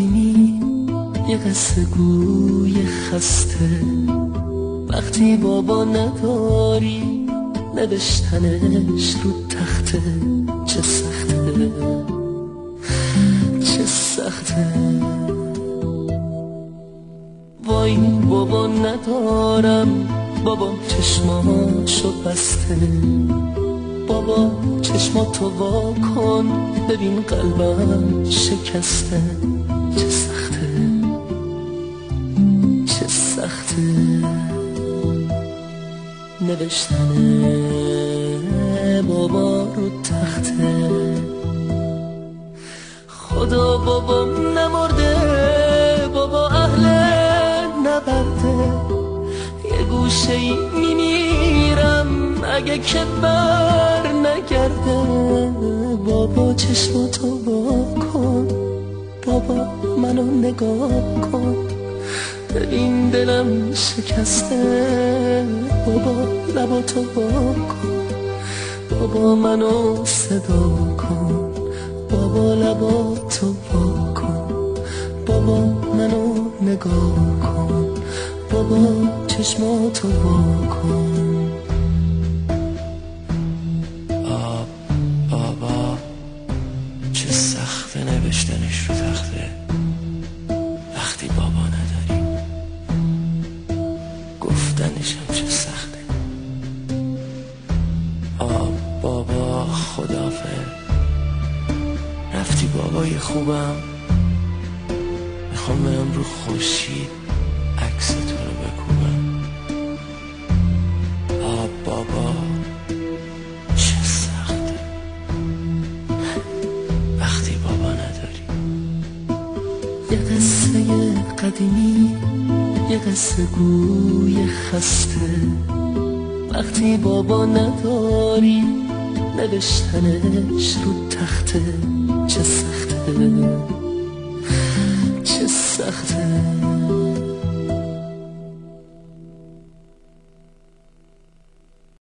قدیمی یه قصه گوی خسته، وقتی بابا نداری نوشتنش رو تخته. چه سخته چه سخته، وای بابا ندارم، بابا چشماشو بسته. بابا چشماتو وا کن ببین قلبم شکسته. چه سخته چه سخته نوشتن بابا رو تخته. خدا بابا نمرده، بابا اهل نبرده، یه گوشه ای میمیرم اگه که بر نگرده. بابا چشماتو وا کن، بابا منو نگاه کن ببین دلم شکسته. بابا لباتو وا کن، بابا منو صدا کن، بابا لباتو وا کن، بابا منو نگاه کن، بابا چشماتو وا کن. بابا چه سخته نوشتنش رو تخته، وقتی بابا نداری گفتنش هم چه سخته. بابا خدافظ، رفتی بابای خوبم، میخوام برم رو خورشید عکس تو رو بکوبم. بابا چه سخته وقتی بابا نداری. یه قصه قدیمی یه قصه گوی خسته، وقتی بابا نداری نوشتنش رو تخته. چه سخته چه سخته